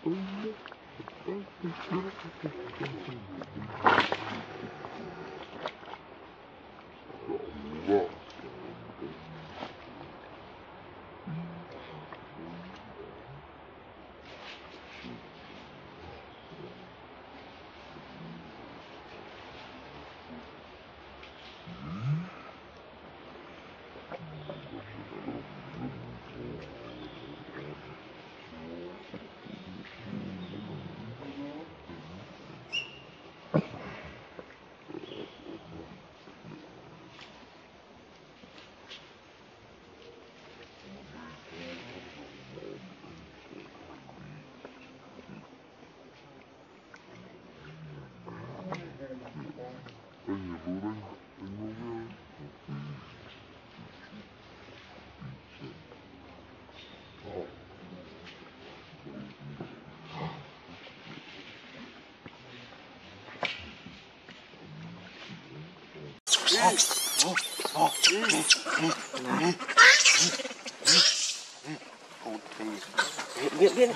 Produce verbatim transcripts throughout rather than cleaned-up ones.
Biết biết.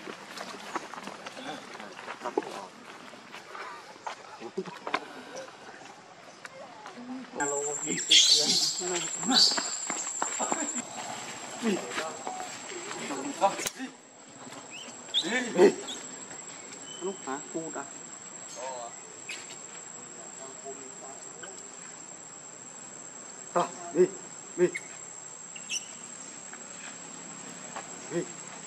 Alo. Đi. Lúc hả? Cu ta. À, đi, đi. Đi.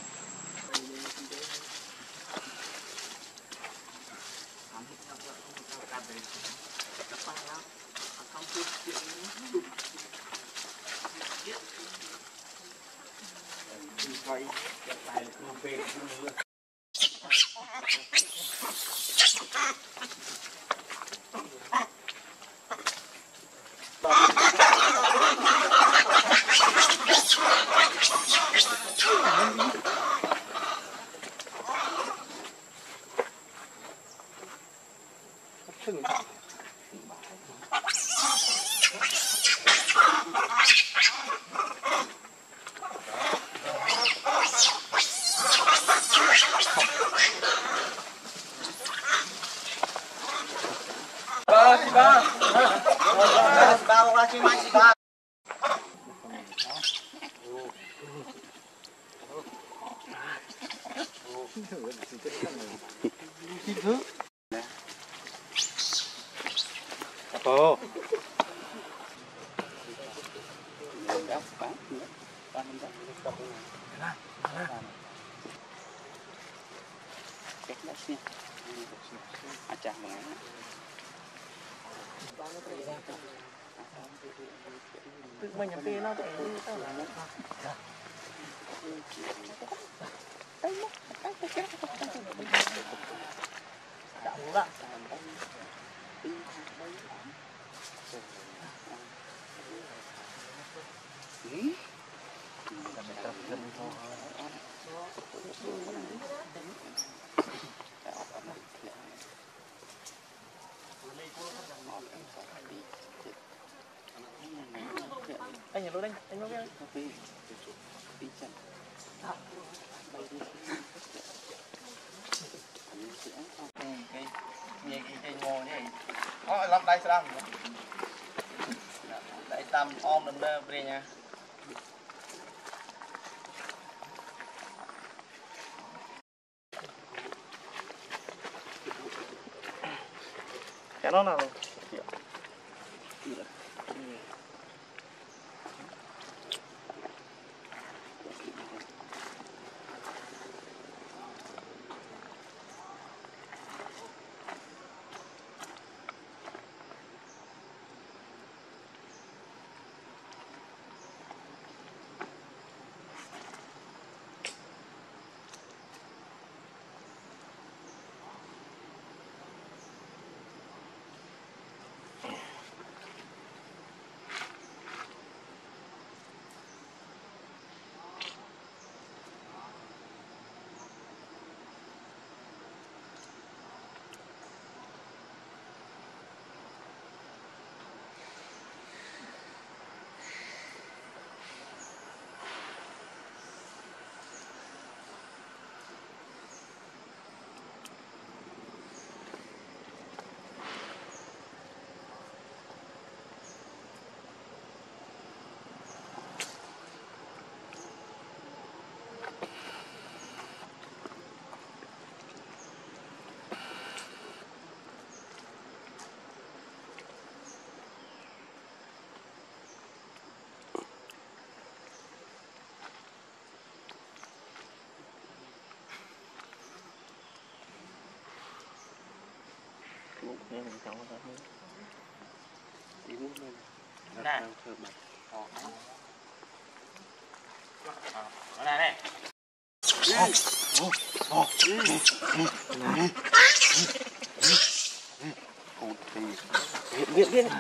Ba, si ba. Si ba mo kasi man si ba. Apa? Acah mengenai. Tự mình nhắm kia nó phải đi tao là đúng ạ. Anh nhớ luôn anh, anh nói với anh. Cái nghe cái cây ngô này, ó lắm đây sao? Đây tam om đâm ra về nha. Cái nó nào? mình chọn cái đó tí muốn lên nè thơm này đó này này cụt thì biết biết biết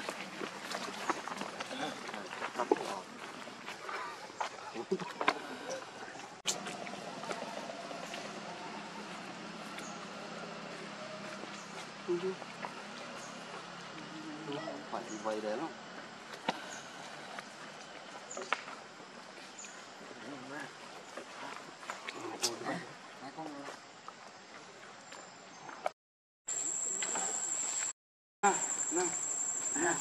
phải vầy đấy không? À, nào, nào.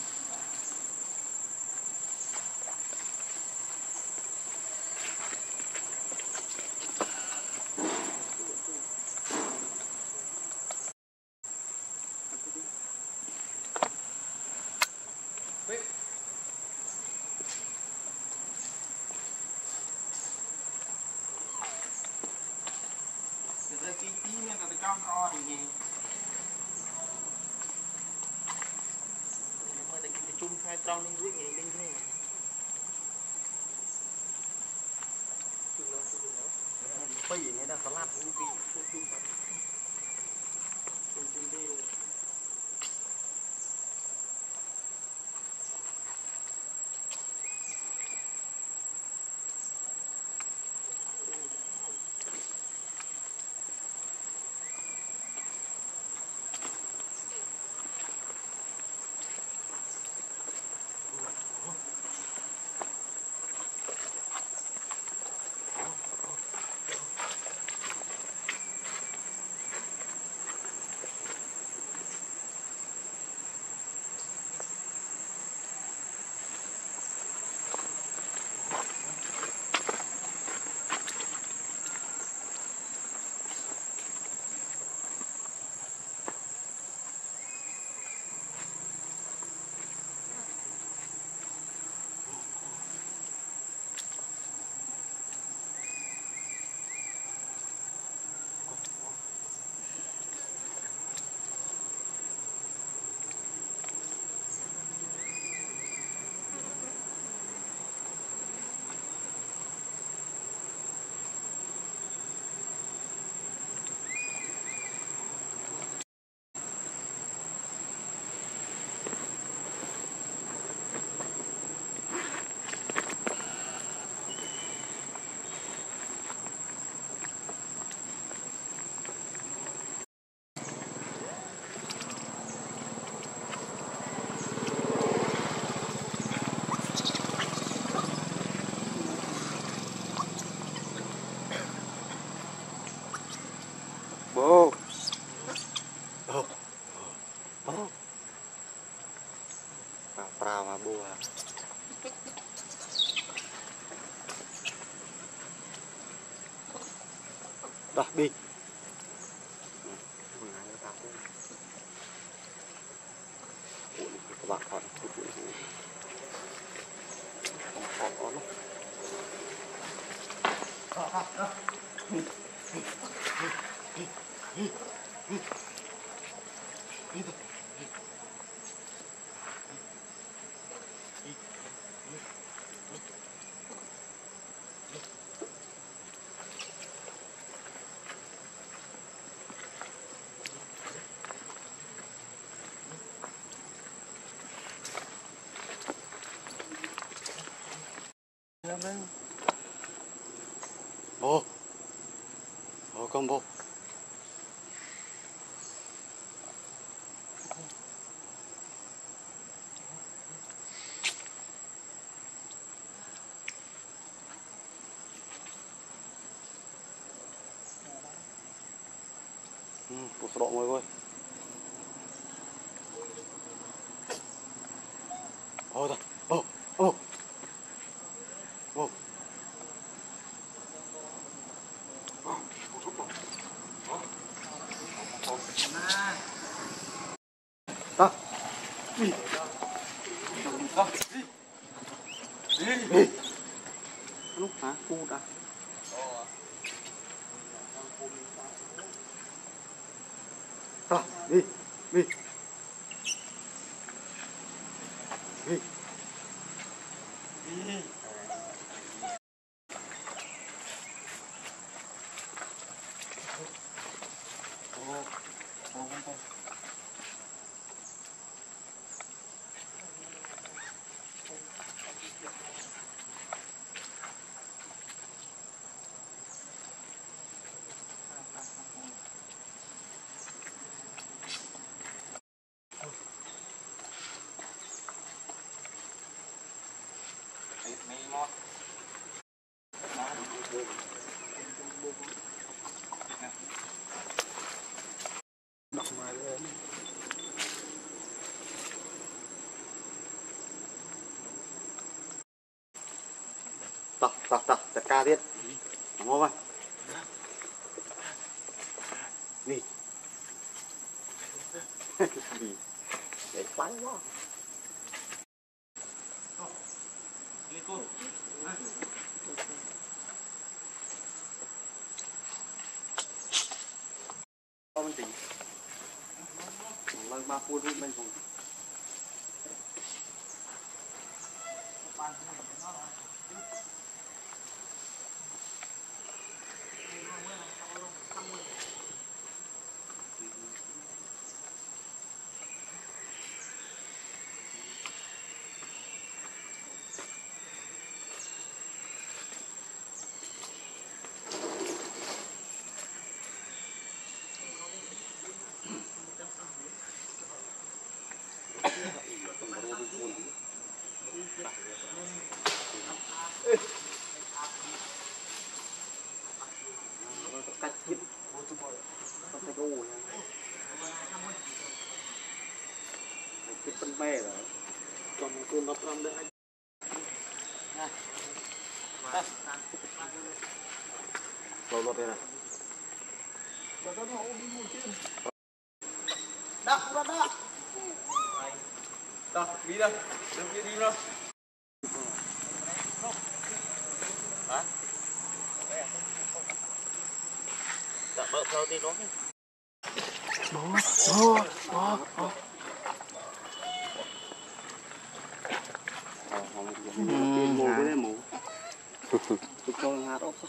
tí tí nên là cho co thì gì mà để cái chung hai trong lên dưới nghề lên thôi bây giờ này đang salad cũng bị chung chung chung chung đi Bố bố bố vào mà bố à đó đi các bạn họ họ họ nó bố bố con bố ừ, bố sợ mọi người bố rồi bố bố bố đó đi đó đi đi đi lúc hả cu đã đó đi đi tập tập tập tập ca tiếp ngon không đi đi để quái quá đi cô có mình tỉnh lần ba phút rút bên phòng cách chít không thấy ô cái phân me rồi còn một con ngọc làm đấy lâu lâu đây này đắp đắp đắp đâu đi đâu đừng đi đi đâu hả dạ bợ theo đi đó đó đó đó đó mù cái này mù tôi cho hạt ốc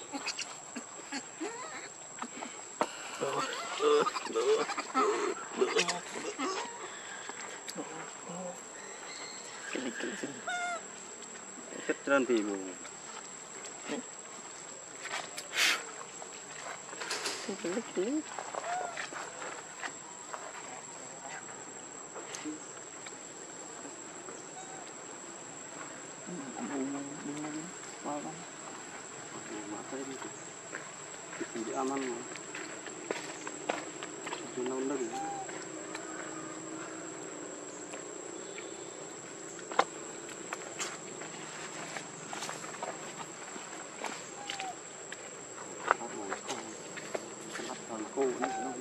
cái lịch sử chất trơn thì mù cái lịch sử đi ăn ăn mà nấu nướng cô nó nó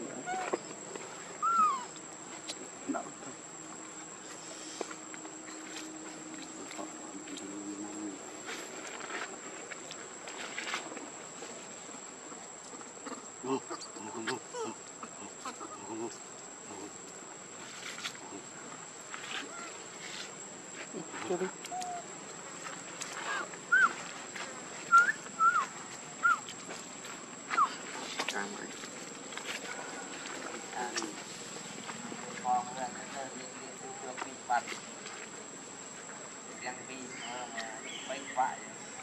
đậu Chưa đi. Cam này. À, con là nó đi đi từ từ bị bắn. Đang bị bay phải.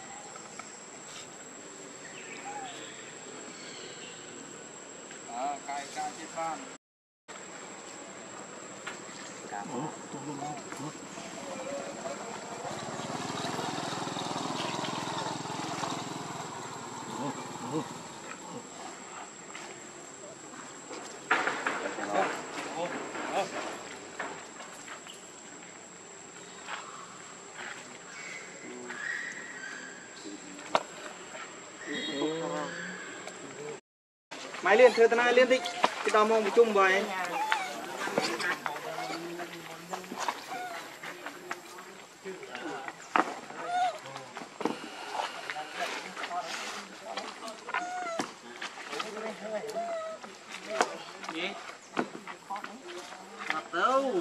À, cài cài trên bàn. Cam. Máy liền thưa tao liên tịch cái tao mong một chung vậy gì mặt đâu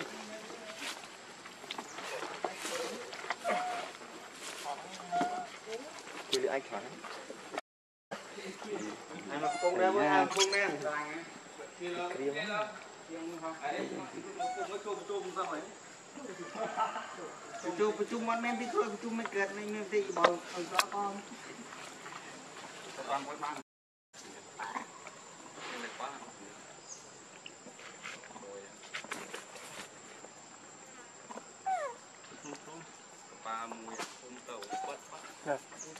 thì anh thoải anh mà không đeo với anh không đeo chụp chụp mặt men đi thôi chụp men kẹt này men đi bảo ở đó con con với bạn ba mùi ôm tàu bớt bớt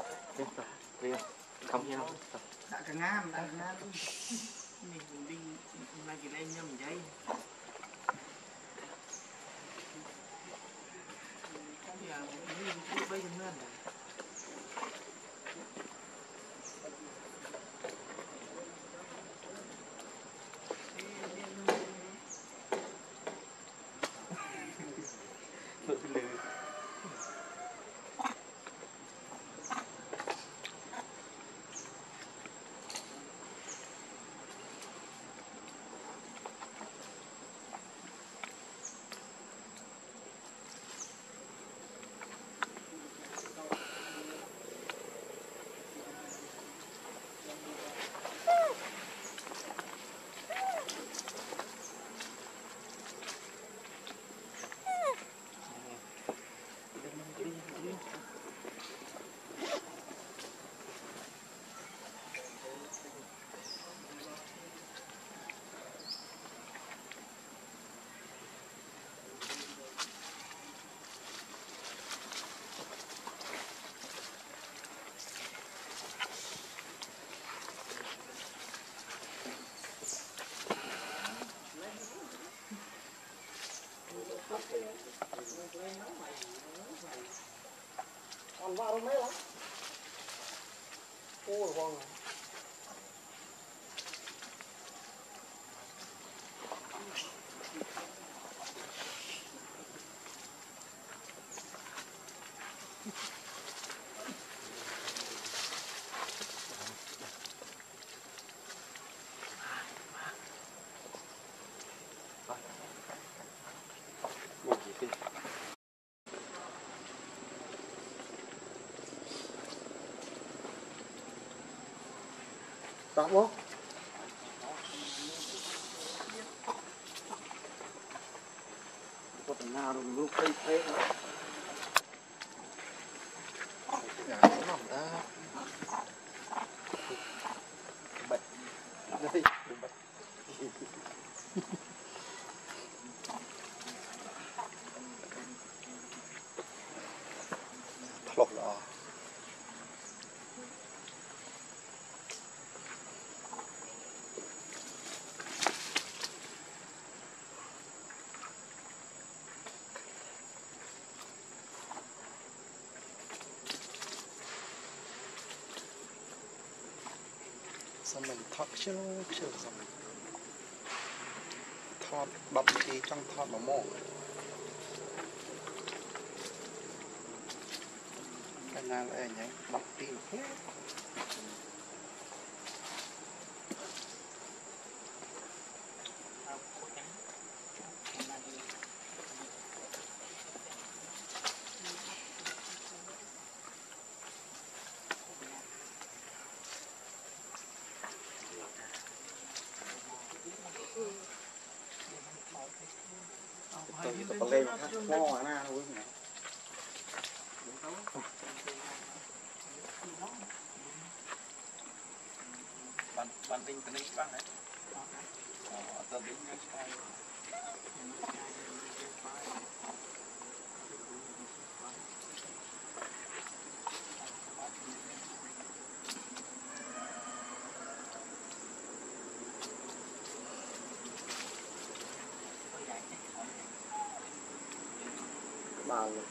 không nhau đã cả ngam đã cả ngam mình đi nay thì lên nhầm giấy bây giờ bây giờ Ô con này. Một gì kia. Tóc bố. Có thể nào được lúc thấy thế nữa. Nhà nó nằm ta. Bệnh. Đây, bệnh. Lột lọ. Xong mình thọt chứ chứ xong mình thọt bắp thì trong thọt mà mổ cái nào là nhé bắp tim hết tôi tập lên hát mo na thôi bạn bạn tinh cái này bạn đấy ờ tôi biết cái sai bao nhiêu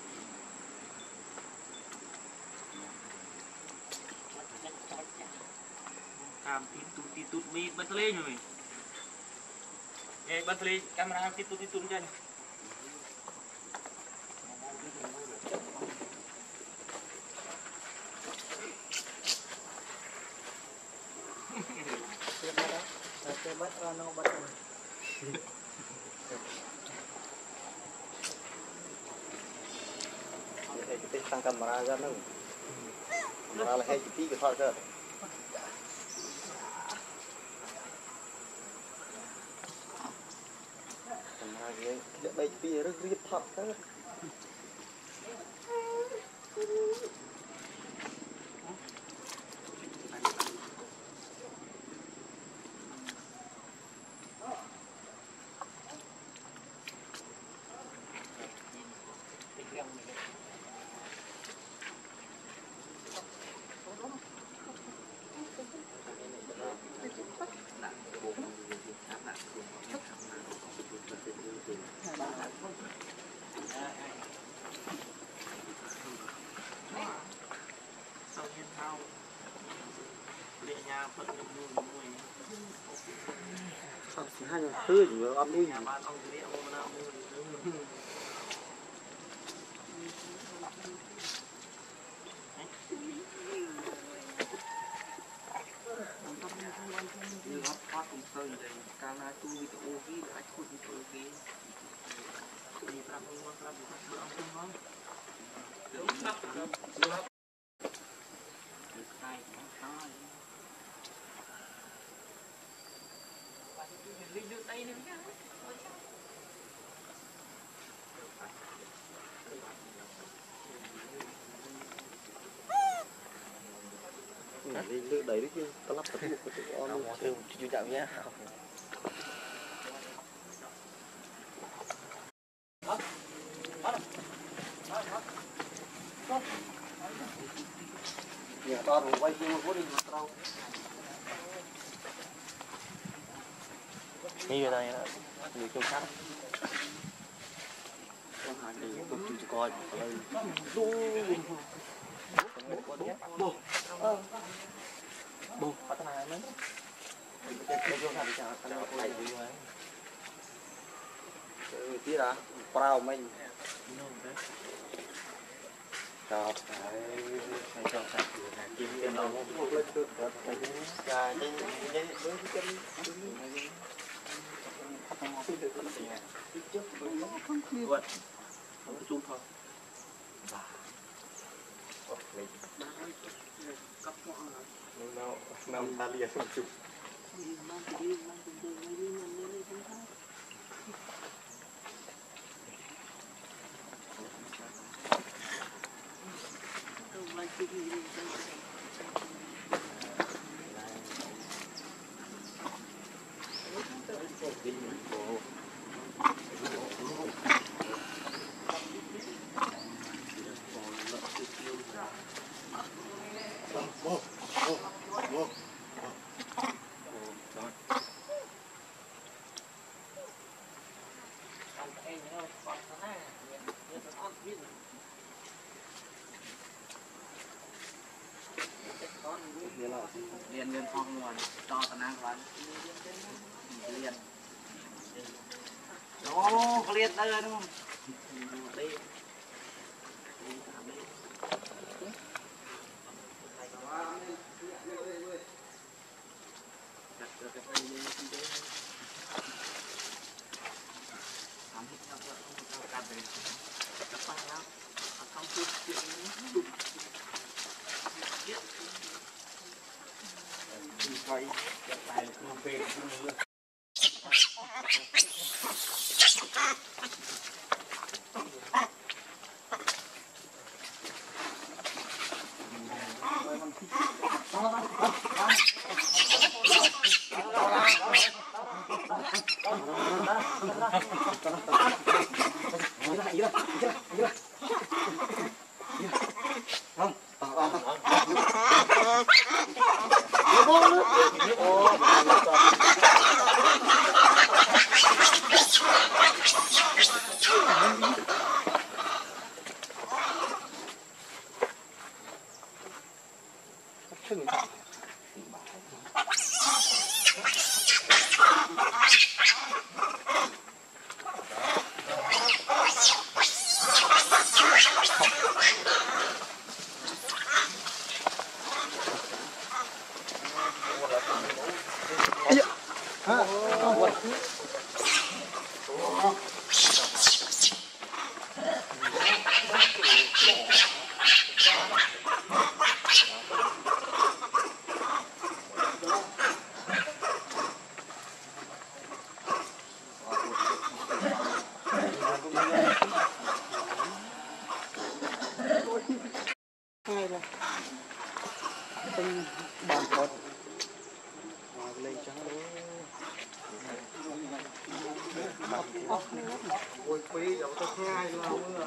làm tí tút tí tút mi bật lên rồi mình bật lên camera tí tút tí tút chân tăng camera ra nữa camera là hay tí cái thoại cơ camera cái cái đây tí rất riết thoại cơ sau nhiên thao để nhà phận được mùi mùi sao hai người thứ gì mà ăn đi nhà bạn ông thì ông nào mùi như hấp phát cũng sơi đây càng là tu vì ô ghi đã chụp vì ô ghi thì ta không muốn làm được bữa ông không ngon đúng hấp đúng hấp được tay cũng khó linh đưa tay nữa nhá đi lựa đấy đấy chứ ta lắp tất một cái tụi con luôn ừ chú chào nhé nhà to rồi quay vô có đi mặt đâu như đây đó nhiều chung khác con hàng thì tôi chưa coi đây bố tí đã bao mình chào cái chào sạch kim tiền đâu một lên được và trên với với chân Quật. Không có chung thôi. Cấp mọi người. nó năm ta liền không chụp Liên liên phong nguồn cho tận năng quán liên nó có liên đây đúng không đây coi cái tay nó về luôn hai là tinh bàn cột lên trắng ôi quý đâu có hai lâu nữa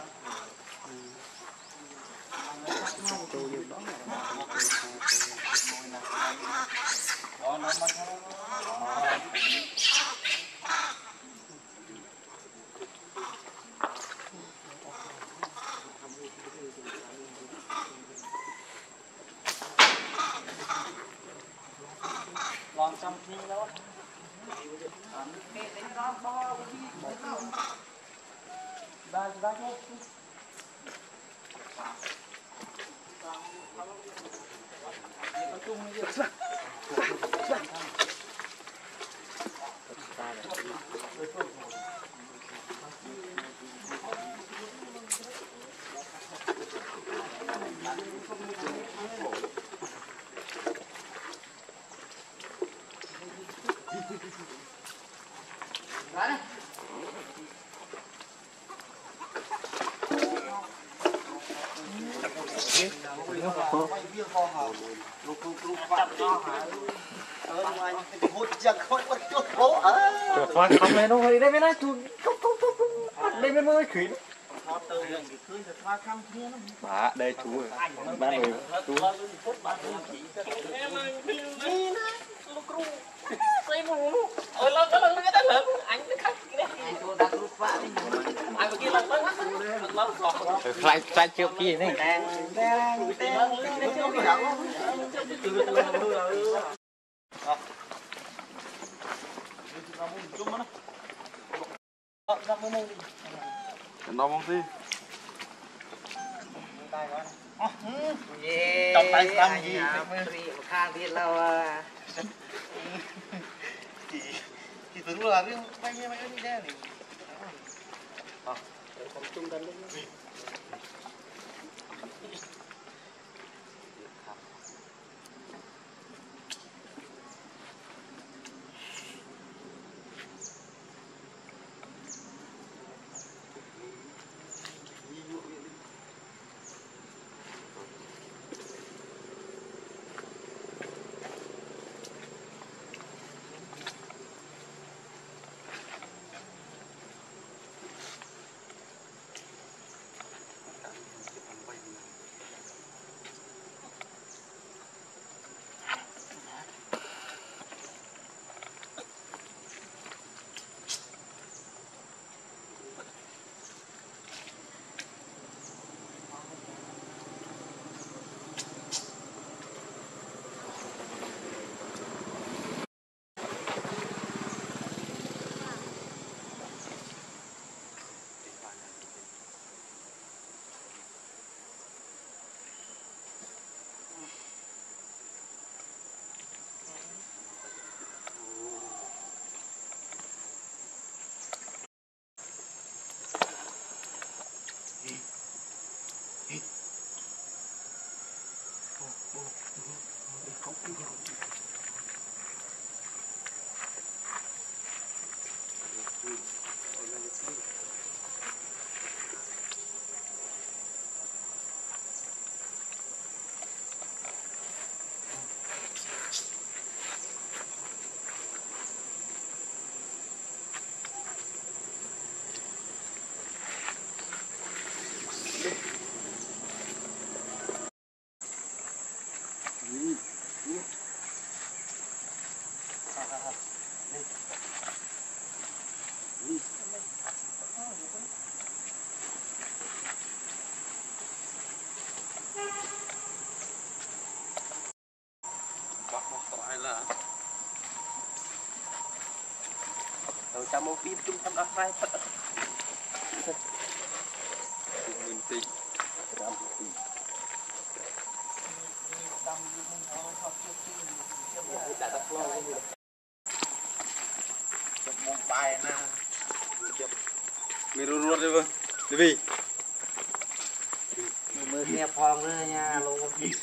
tôi dùng đó còn xong thi đó ba ba nhé thoát không lên đâu đây đây đây chú không không không không đây bên mới khỉ bà đây chú ba người chú ôi lo cái lần cái lần anh nó khách cái này tôi đặt lúc vạ đi ai mà kia lần lớn lần lớn còn lại lại chiều kia này đang đang đang Nó mong gì? Trong tay xăm gì? Khang biết lâu thì thì tưởng là cái bay như mấy cái đi đeo này. Ờ, không chungกันluôn. Rồi chăm một phim chung thăm đọc vai thật. Mình tị. Chăm một phim. Một bài nè. Mình luôn luôn đi vâng. Đi vì. Mới nghe phong nữa nha, lô.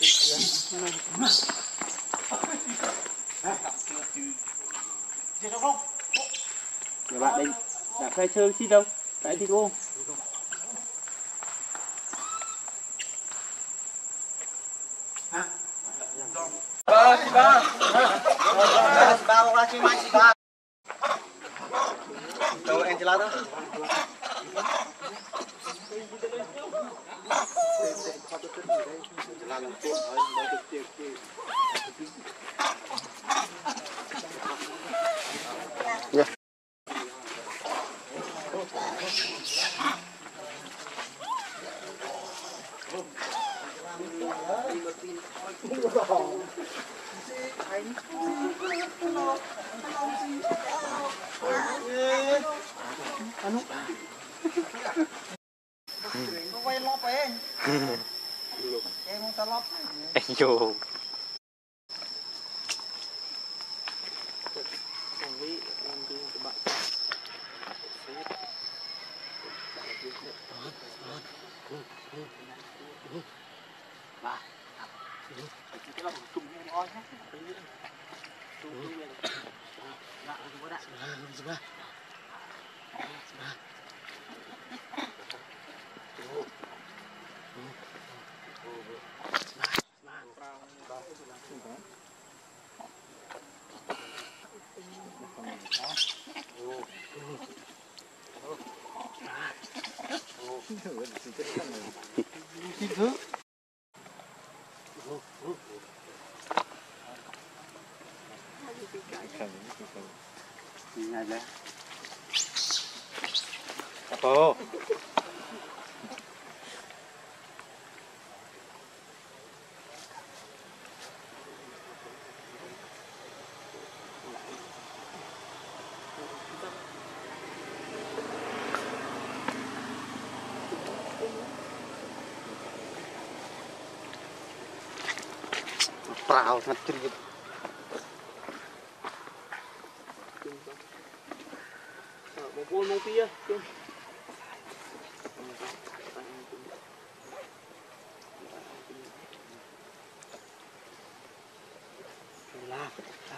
Các bạn định đã khai chơi chi đâu? Cái thì cô. Ba, si ba. Si ba, wala si Mike, si ba. Đâu Angela đó. Angela làm tốt thôi, đâu được tiền kia. Anu. Có quay lóp ấy. Em không ta lóp. Anh vô. Ba. Cái lòng trùng ngon hết. Trùng lên. Dạ, không có đại. Ba. Ba. Nhìn này đây. Ồ. Prao thật chừng một cô một kia là là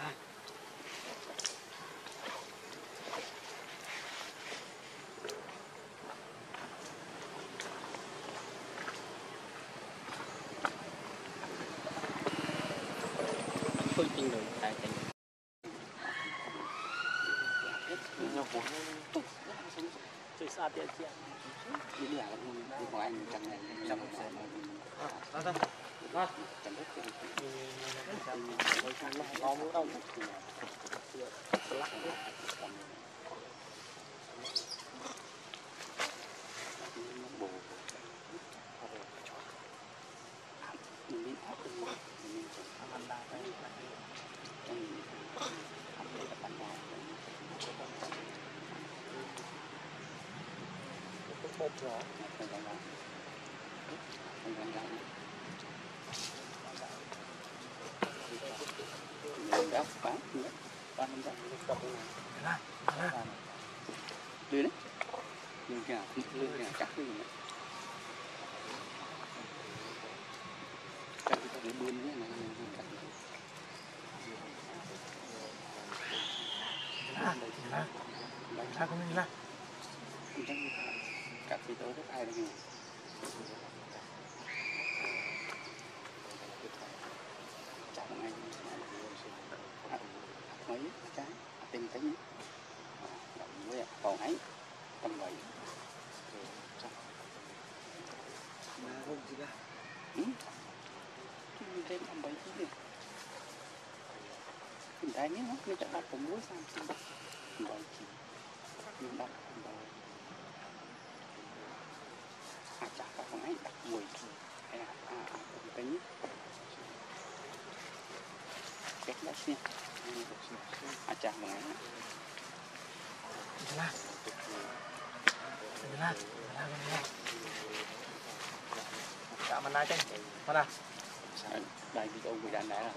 thôi chừng rồi tại chừng nhau của chơi xa tiền chị đi đi làm đi của anh chẳng này làm một xe đó đó đó chẳng biết có muốn đâu một rõ đáp bán bán không ra đưa đấy lương kia lương kia chắc cái gì nữa chắc cái bươn thế này là là là con mình là cắt thì tôi rất ai được nhiều chả ngày mấy trái tìm tính với còn ấy tầm bảy không gì cả thêm tầm bảy chứ gì mình thấy nhé nó chắc đặt cũng muối sang xin bảy chỉ nhưng đặt bảy à chả có còn ấy đặt mùi hay là à tính kết đã xin à chả mà ấy là là là là cả mình ai chứ mà là đây thì ông bị đàn đá rồi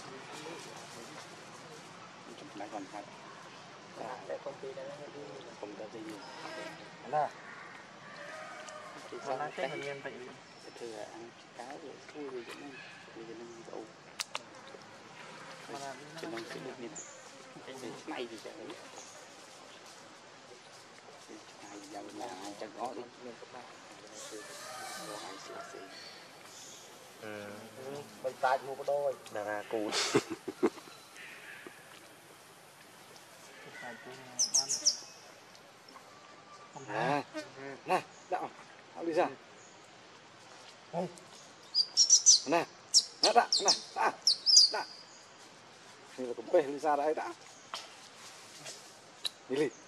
chúng ta còn phải để công ty này không có gì nhiều là mình đang chết mình nhân vậy thưa ăn cá rồi thui rồi cho nên rồi cho nên ủ cho nên sẽ được như thế này thì sẽ ấy này giờ là cho gõ đi hai sữa xì mình tay mua có đôi là ra cù à nè đạo đạo đi ra nè nè đã đã nè đã đã đây là cũng bê đi ra đây đã đi đi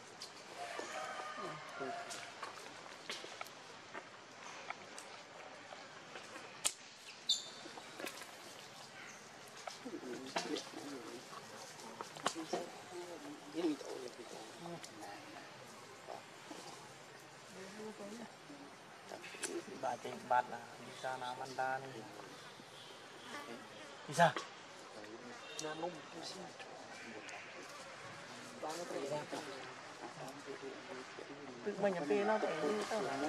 bà chị bạt là đi ra nào ăn ta này đi ra nó nung tự mình nhập về nó tại vì tao là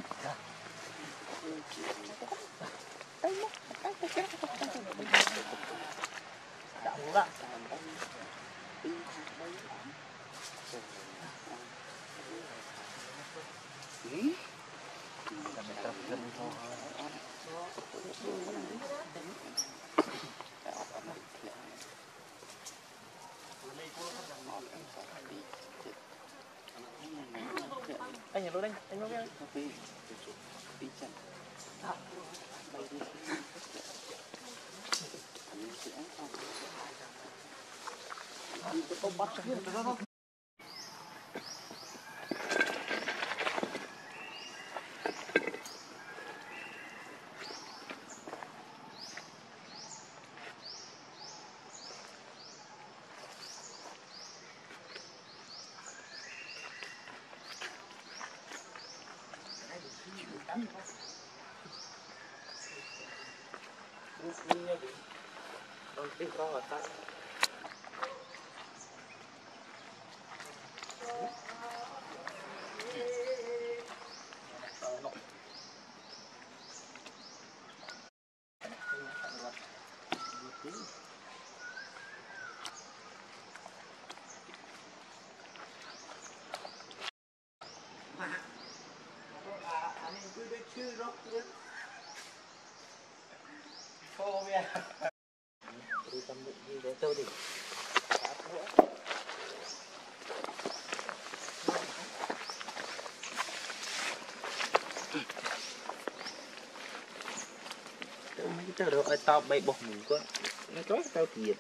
đã muốn ạ anh nhớ đây anh nhớ cái đi đi chân bay đi không bắt được nó Còn tiếng rõ ở tại đi tâm định đi để tôi đi mấy cái chờ đó ai tao bay bọc mình quá nó chói tao thiệt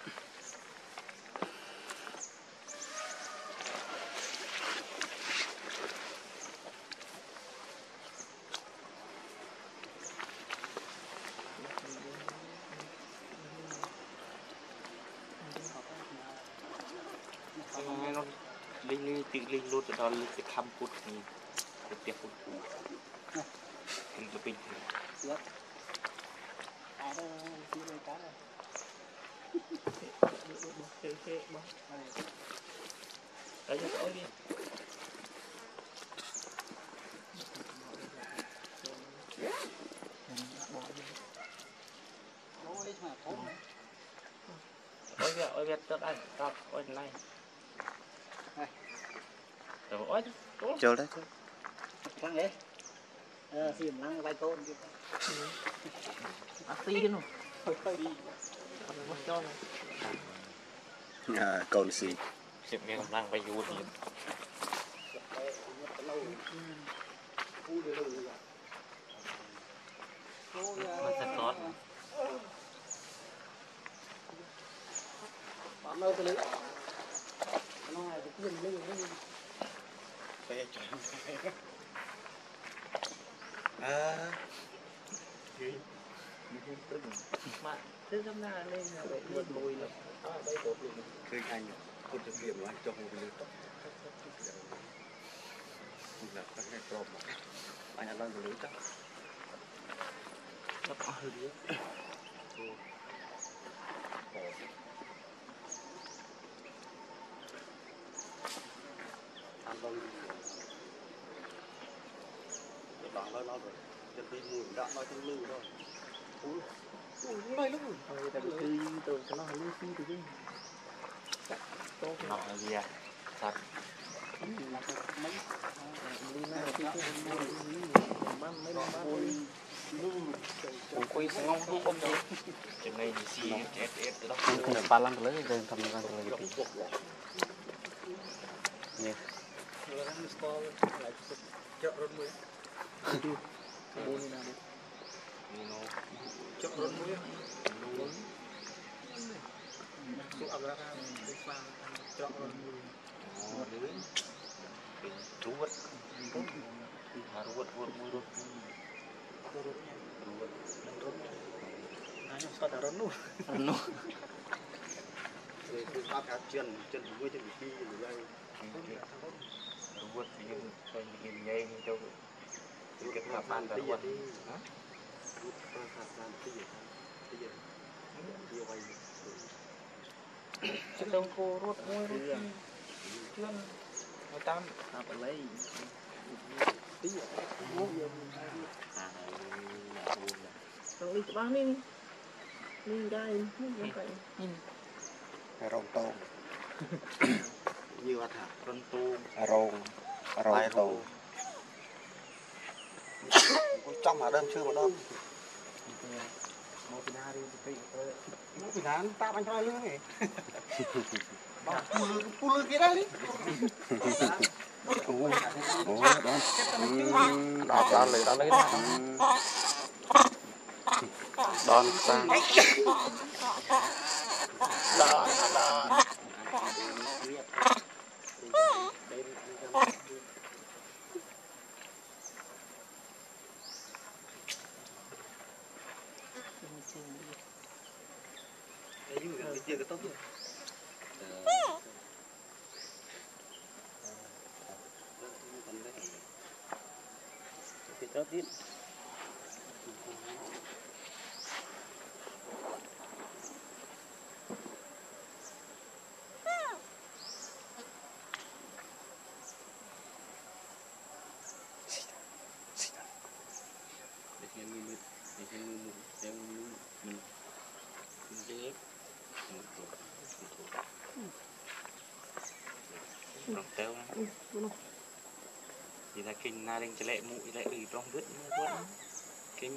nó linh linh tự linh luôn đó linh sẽ khăm phút này để tiếp phút cũ mìnhจะเป็นđấy cho tôi đi ôi kìa ôi kìa tao đây tao ôi này rồi ôi Chơi đấy. Răng đấy. Ờ, xìm răng vai tôn kia. ăn xí cái nó thôi thôi đi còn nó cho này À, còn gì? xịt nghe cầm năng phải vô thì mà sẽ tốt Bạn đâu tới lấy. Nó này thì cứ lên lên. À, mà thế hôm nay lên là vậy vượt lùi là bay tốt luôn khơi anh không thực hiện mà anh cho hồ lên tóc là các cái problem anh ăn lần lưới tóc nó có hơi đĩa ăn lần bạn nói nó rồi chân đi mùi đã nói chân lư thôi Nói lúc rồi. thôi tại vì tư từ cho nó hơi lưu xí từ chứ nó là gì à sạch Mấy đi này thì cái mấy mấy mấy quay sang ngon không không đâu trên này thì xì ép ép từ đó Không phải lăn lấy rồi thầm lăn lấy cái gì. Rồi nó store lại chợ rôn mới. Bún này nào. nó Chợ rôn mới. Số ập ra cái pha chợ rôn mới. nó lưới chú vật mà ruột ruột mùi ruột ruột Anh sao ta rôn luôn. nó rồi tôi phát cả chân chân của tôi chân đi rồi đây ruột thì nhưng cho những cái nhây cho cái tháp ban cả ruột hả cái đông cô ruột mùi ruột chuyên người ta Ta phải lấy tí à. Thằng đi cho ba đi đi đây như vậy rồng tôm như ăn hả con tôm rồng rồng tôm trong mà đâm chưa mà đâm một cái đá đi cái Nó bị nán tạm anh cho ai lưỡi này. Pulu pulu kia đây đi. Ủa đó. Đó đó lấy đó lấy đó. Đòn sang. đó đó cái kia cái tóc rồi thì cho tiếp Chỉ là kinh na đang lệ mũi lệ ủy trong vứt vẫn kinh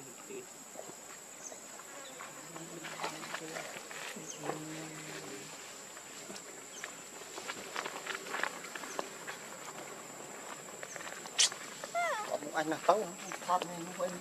có một anh là tấu thoát lên nó quên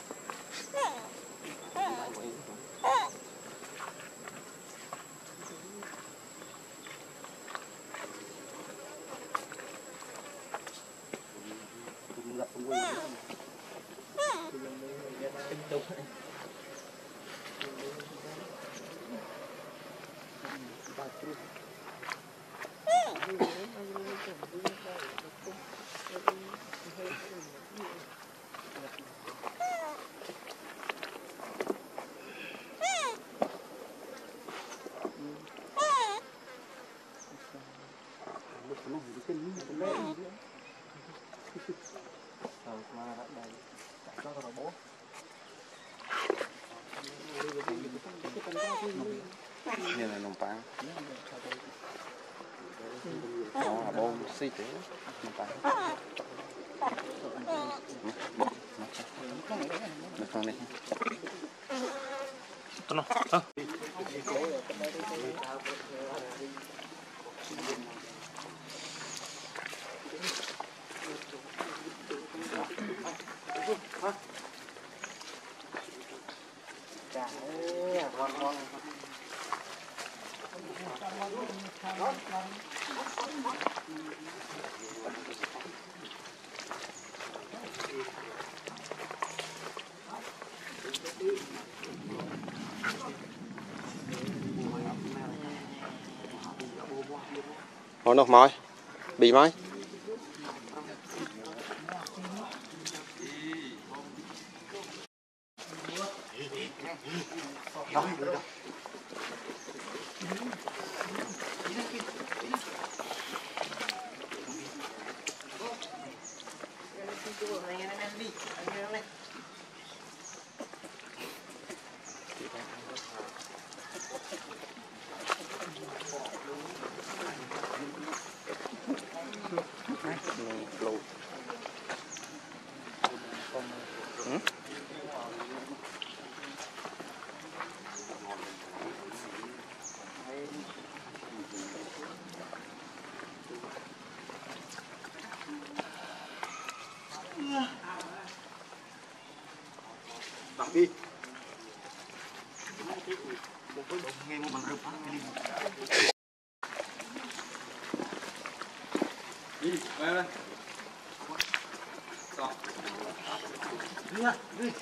như là nồng pang đó là bông xì tế nồng pang được không đi nó ơ Hồi nó mỏi bị mỏi đi nghe một bằng rượu đi về về đi à đi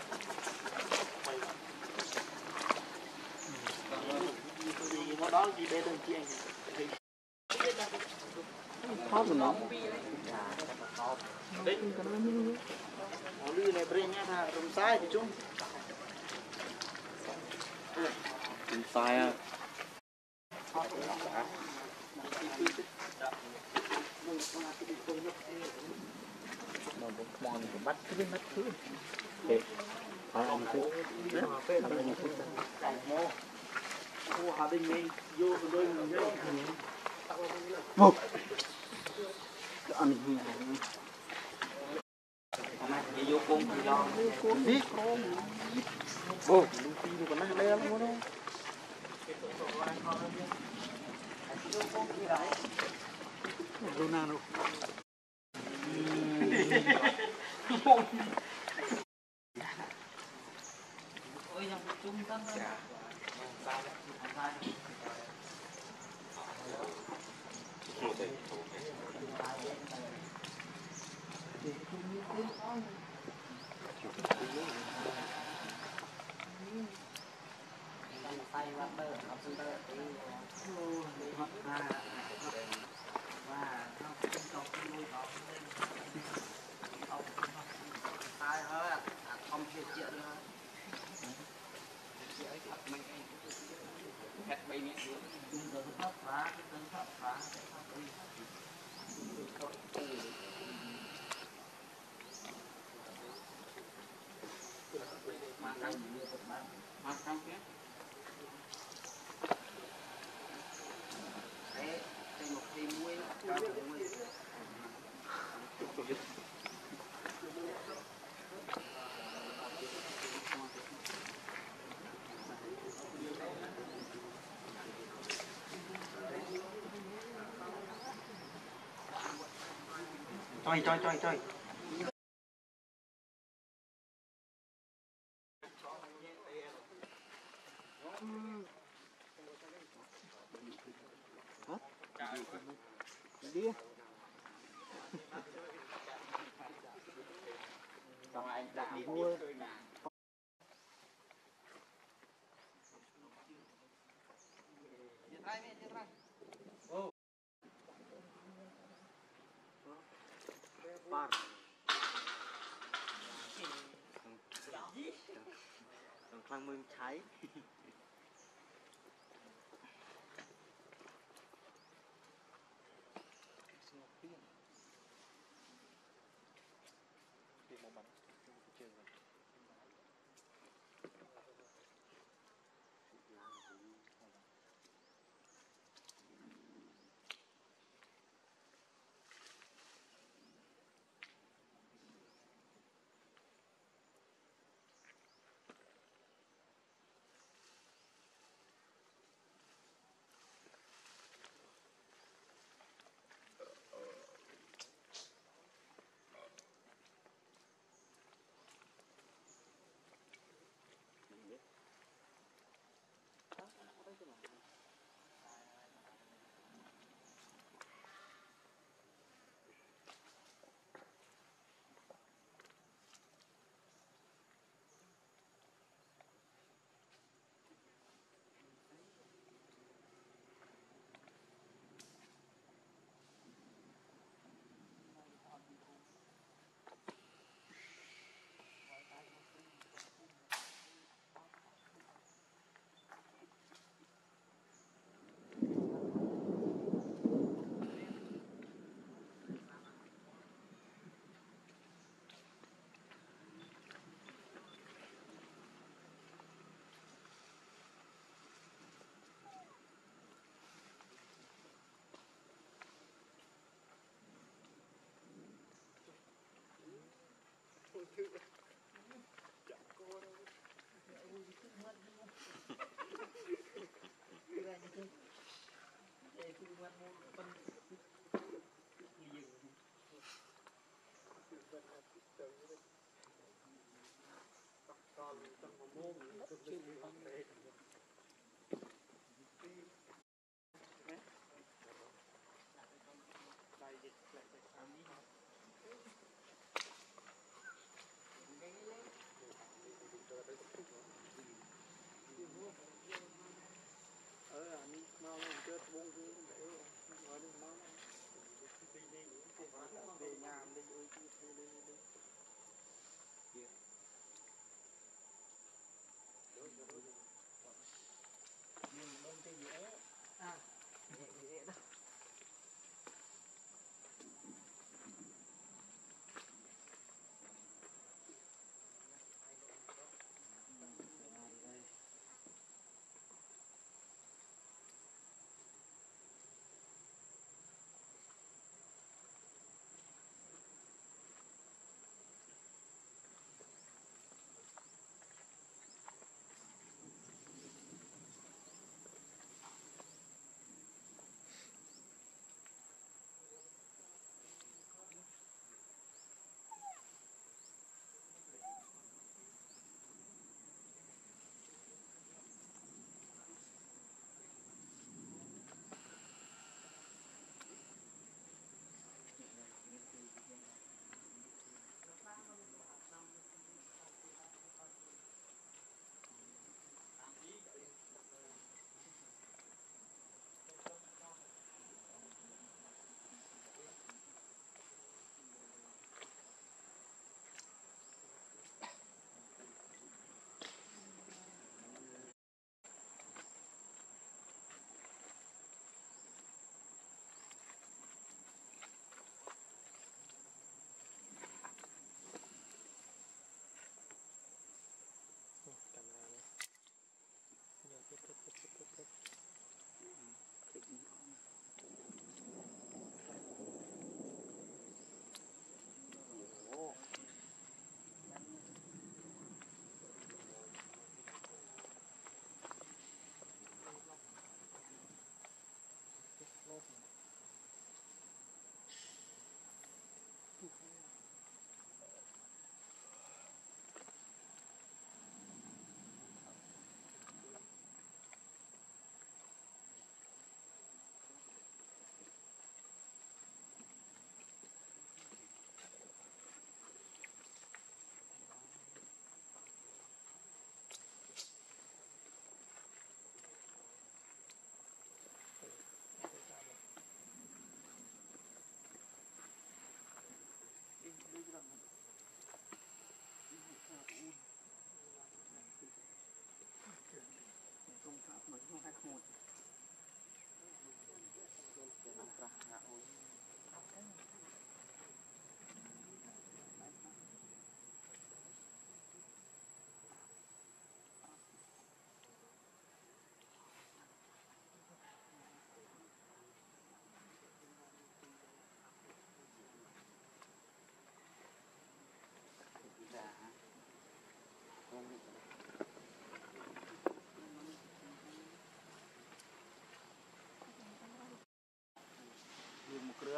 nó đó gì để đơn chiên thoát rồi nó đấy họ đi này bên nhá ha rồng sai thì chúng Trên sai á nó cũng mòn cũng bắt cái bên bắt thứ để phải ông thứ đấy phải ông thứ mô mô hà đình này vô rồi đôi mình dây một ăn đi vô cung thì lo đi ô đi còn đang đây lắm đâu Luna đâu ôi trong trung tâm tay bắt đỡ học sinh đỡ đi học ra và học sinh học sinh nuôi học học tay hết không chịu chuyện nữa hết bay miệng xuống chúng tôi thấp phá chúng tôi thấp phá makan ya đấy đây một cái muối cao muối Chơi chơi chơi chơi. Đi. Còn anh đã mua. Par. Còn khoang mương cháy.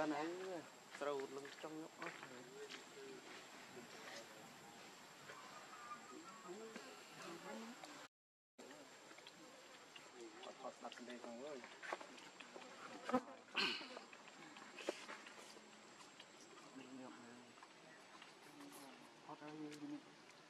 này sầu lưng trong nhóc họ đặt đây xong rồi họ ra như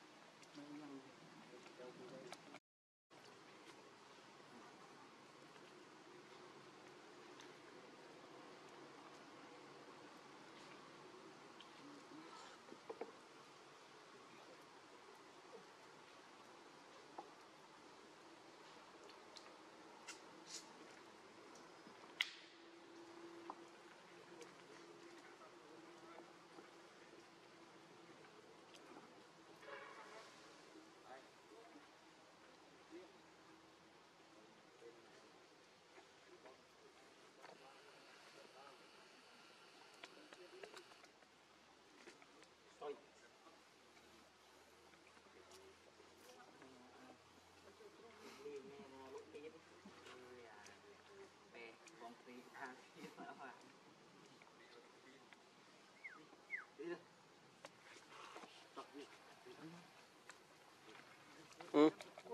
ừ.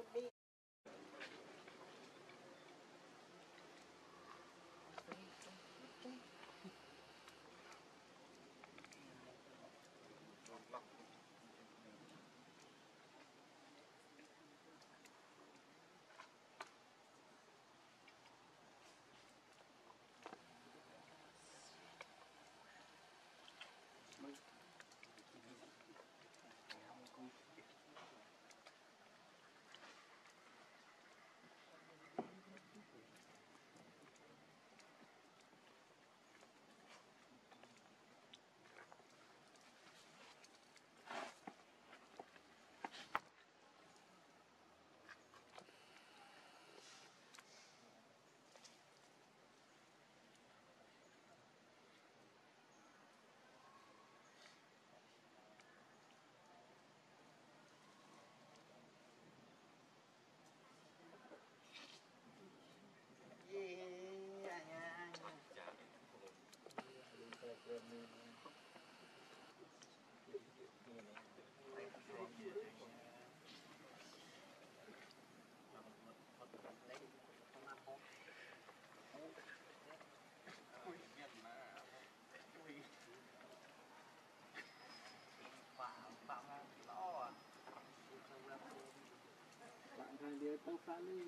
bạn hai đứa tao phá đi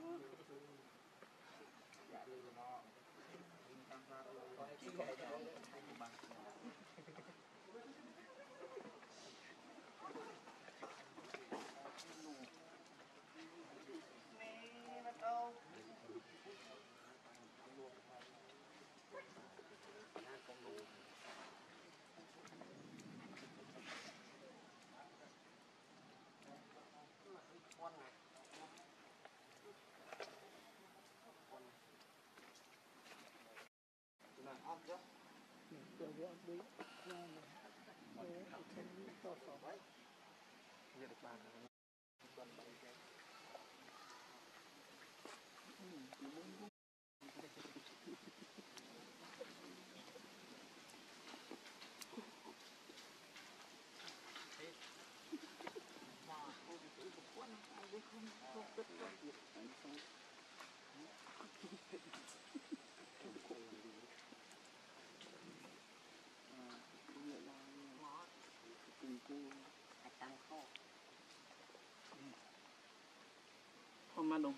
không ăn đúng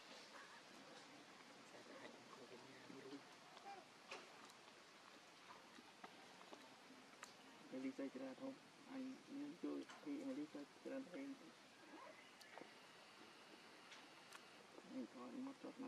đi chơi ra thôi anh chơi thì anh đi chơi ra thêm anh thôi mất chốt mà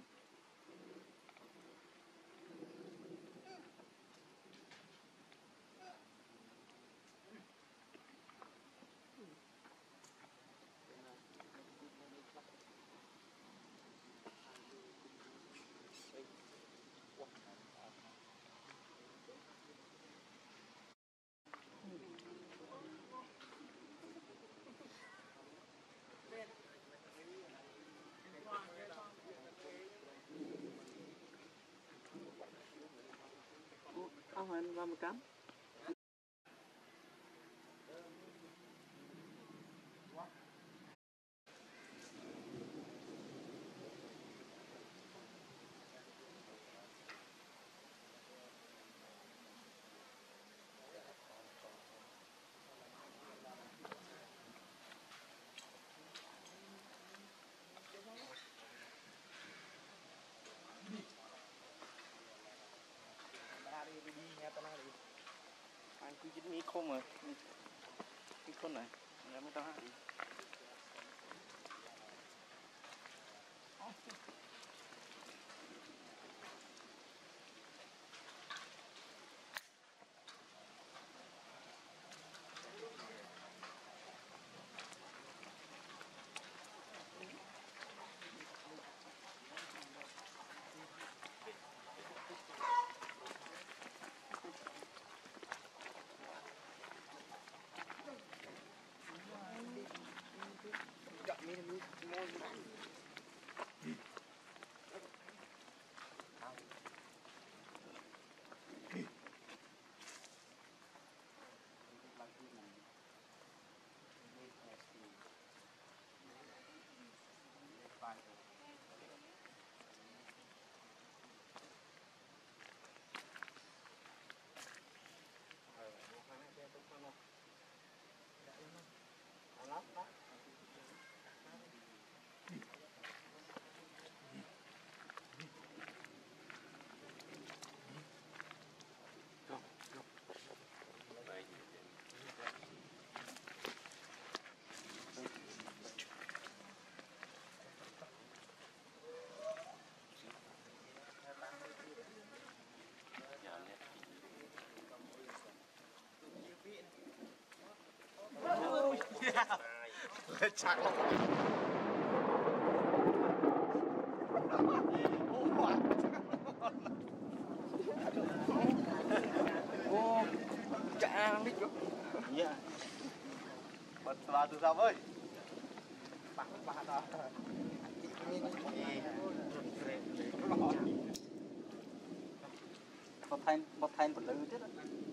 mình ba mươi cắm. Ta đi đi nghe ta nói đi. Anh cứ chính nghĩ không mà. Cái con này, nghe mới tao đi. Chắc Ô, chả biết được. Dạ. bật vào từ sao ơi. Bạc bạc đó. Một thanh một thanh một lư chứ đó.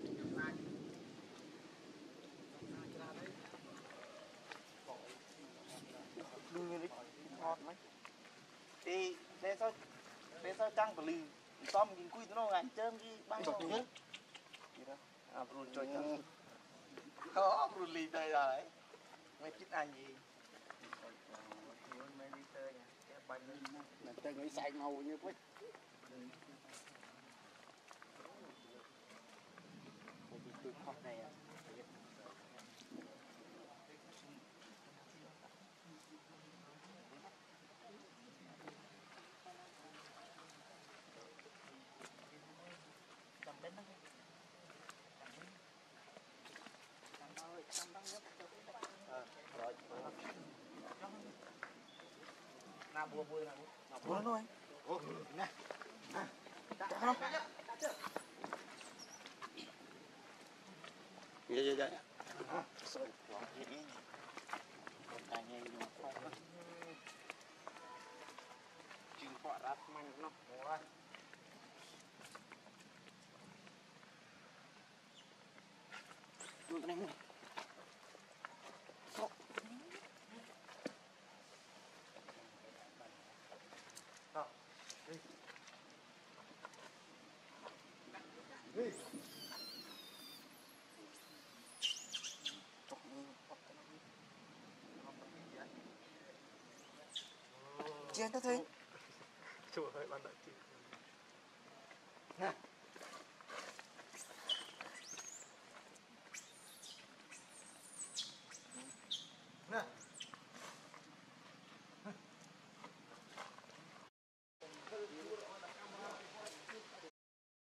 Đưa đi. Ngọt mấy. Thì để sao để sao trăng của lì xóm nhìn quy nó ngàn trơn cái băng rồi chứ. À rồi chơi trăng. Đó rồi lì đây rồi. Mấy chít anh gì. Là tôi nghĩ xài màu như vậy. Tôi học này à. Cầm đến đó. Cầm ơi, cầm đang nhấp cho cái Ờ rồi. nào bùa bùa nào bùa. Bố nó anh. Ô nè. Chả không? Dạ dạ dạ. Rồi quá dễ. Còn cả nhà dùng phong đó. Chừng quả rát manh nó. Rồi. Đưa cái này mua. Không. Nào. Đi. Đi. Chiến nó thấy. Chùa hơi ban đại chị. Nè.